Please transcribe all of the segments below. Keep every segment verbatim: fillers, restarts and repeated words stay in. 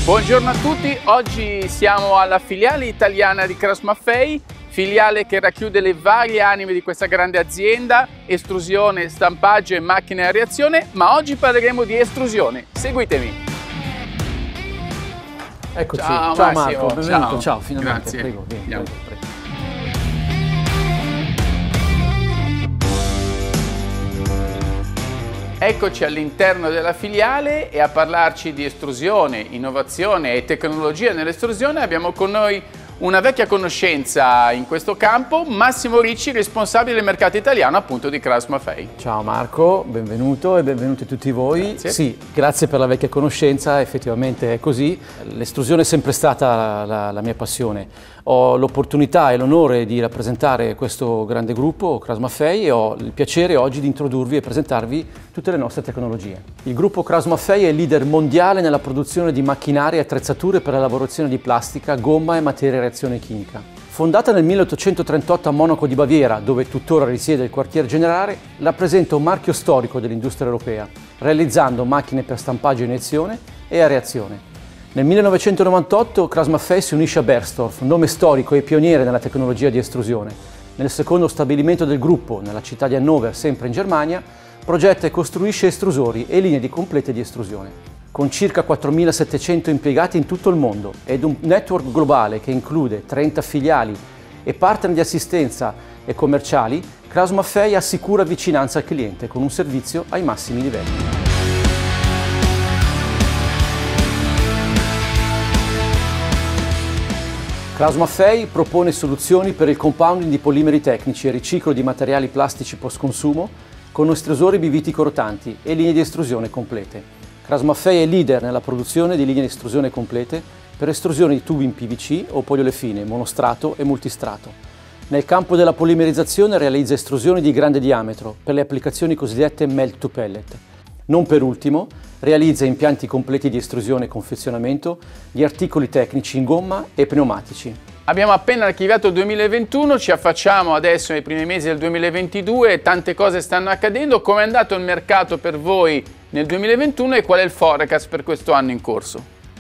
Buongiorno a tutti, oggi siamo alla filiale italiana di KraussMaffei, filiale che racchiude le varie anime di questa grande azienda, estrusione, stampaggio e macchine a reazione, ma oggi parleremo di estrusione. Seguitemi! Eccoci, ciao, ciao Massimo. Marco, benvenuto, ciao, ciao finalmente, grazie. prego, vieni, prego, prego. Eccoci all'interno della filiale e a parlarci di estrusione, innovazione e tecnologia nell'estrusione abbiamo con noi una vecchia conoscenza in questo campo, Massimo Ricci, responsabile del mercato italiano appunto di KraussMaffei. Ciao Marco, benvenuto e benvenuti tutti voi. Grazie. Sì, grazie per la vecchia conoscenza, effettivamente è così. L'estrusione è sempre stata la, la, la mia passione. Ho l'opportunità e l'onore di rappresentare questo grande gruppo, KraussMaffei, e ho il piacere oggi di introdurvi e presentarvi tutte le nostre tecnologie. Il gruppo KraussMaffei è leader mondiale nella produzione di macchinari e attrezzature per la lavorazione di plastica, gomma e materia a reazione chimica. Fondata nel milleottocentotrentotto a Monaco di Baviera, dove tuttora risiede il quartier generale, rappresenta un marchio storico dell'industria europea, realizzando macchine per stampaggio a iniezione e a reazione. Nel millenovecentonovantotto KraussMaffei si unisce a Bergstorf, nome storico e pioniere nella tecnologia di estrusione. Nel secondo stabilimento del gruppo, nella città di Hannover, sempre in Germania, progetta e costruisce estrusori e linee di complete di estrusione. Con circa quattromilasettecento impiegati in tutto il mondo ed un network globale che include trenta filiali e partner di assistenza e commerciali, KraussMaffei assicura vicinanza al cliente con un servizio ai massimi livelli. KraussMaffei propone soluzioni per il compounding di polimeri tecnici e riciclo di materiali plastici post-consumo con estrusori bivitico rotanti e linee di estrusione complete. KraussMaffei è leader nella produzione di linee di estrusione complete per estrusione di tubi in P V C o poliolefine, monostrato e multistrato. Nel campo della polimerizzazione realizza estrusioni di grande diametro per le applicazioni cosiddette melt to pellet. Non per ultimo, realizza impianti completi di estrusione e confezionamento di articoli tecnici in gomma e pneumatici. Abbiamo appena archiviato il duemilaventuno, ci affacciamo adesso nei primi mesi del duemilaventidue, tante cose stanno accadendo. Come è andato il mercato per voi nel duemilaventuno e qual è il forecast per questo anno in corso?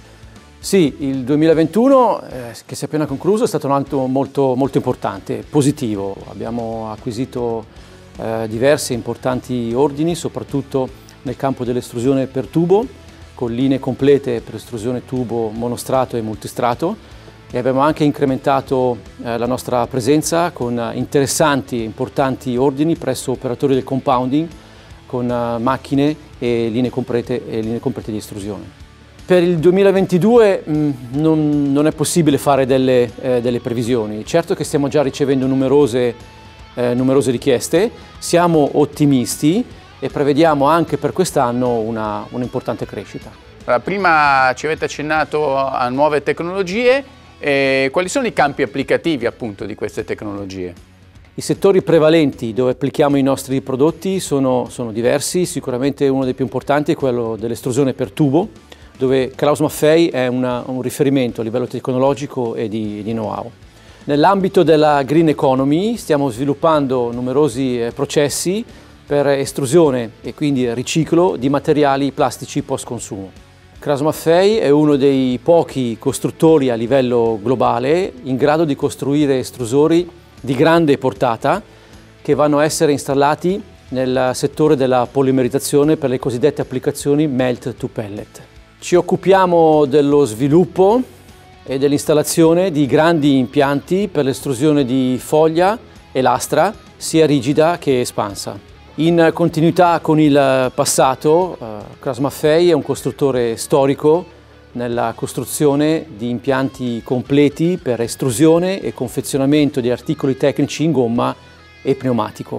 Sì, il duemilaventuno, eh, che si è appena concluso, è stato un anno molto, molto importante, positivo. Abbiamo acquisito eh, diversi importanti ordini, soprattutto nel campo dell'estrusione per tubo, con linee complete per estrusione tubo monostrato e multistrato, e abbiamo anche incrementato eh, la nostra presenza con eh, interessanti e importanti ordini presso operatori del compounding con eh, macchine e linee complete, e linee complete di estrusione. Per il duemilaventidue mh, non, non è possibile fare delle, eh, delle previsioni. Certo che stiamo già ricevendo numerose, eh, numerose richieste, siamo ottimisti e prevediamo anche per quest'anno una, un'importante crescita. Allora, prima ci avete accennato a nuove tecnologie, eh, quali sono i campi applicativi appunto di queste tecnologie? I settori prevalenti dove applichiamo i nostri prodotti sono, sono diversi, sicuramente uno dei più importanti è quello dell'estrusione per tubo, dove KraussMaffei è una, un riferimento a livello tecnologico e di, di know-how. Nell'ambito della green economy stiamo sviluppando numerosi eh, processi per estrusione e quindi riciclo di materiali plastici post-consumo. KraussMaffei è uno dei pochi costruttori a livello globale in grado di costruire estrusori di grande portata che vanno a essere installati nel settore della polimerizzazione per le cosiddette applicazioni melt to pellet. Ci occupiamo dello sviluppo e dell'installazione di grandi impianti per l'estrusione di foglia e lastra, sia rigida che espansa. In continuità con il passato, eh, KraussMaffei è un costruttore storico nella costruzione di impianti completi per estrusione e confezionamento di articoli tecnici in gomma e pneumatico.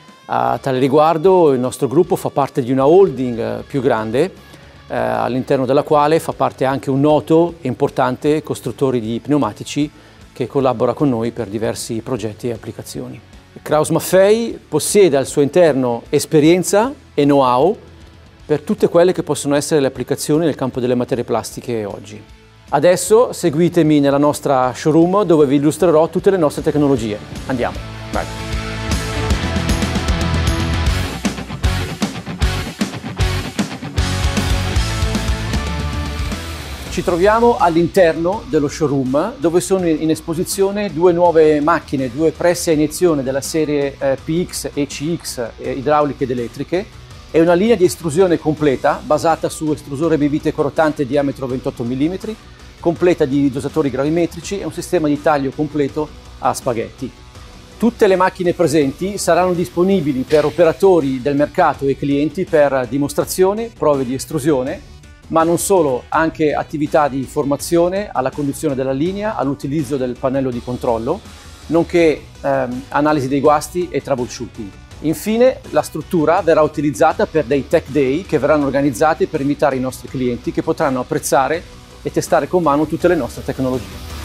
A tale riguardo il nostro gruppo fa parte di una holding più grande, eh, all'interno della quale fa parte anche un noto e importante costruttore di pneumatici che collabora con noi per diversi progetti e applicazioni. KraussMaffei possiede al suo interno esperienza e know-how per tutte quelle che possono essere le applicazioni nel campo delle materie plastiche oggi. Adesso seguitemi nella nostra showroom dove vi illustrerò tutte le nostre tecnologie. Andiamo. Vai. Ci troviamo all'interno dello showroom dove sono in esposizione due nuove macchine, due pressi a iniezione della serie eh, P X e C X eh, idrauliche ed elettriche e una linea di estrusione completa basata su estrusore bivite corrotante diametro ventotto millimetri, completa di dosatori gravimetrici e un sistema di taglio completo a spaghetti. Tutte le macchine presenti saranno disponibili per operatori del mercato e clienti per dimostrazione, prove di estrusione, ma non solo, anche attività di formazione alla conduzione della linea, all'utilizzo del pannello di controllo, nonché ehm, analisi dei guasti e troubleshooting. Infine, la struttura verrà utilizzata per dei Tech Day che verranno organizzati per invitare i nostri clienti che potranno apprezzare e testare con mano tutte le nostre tecnologie.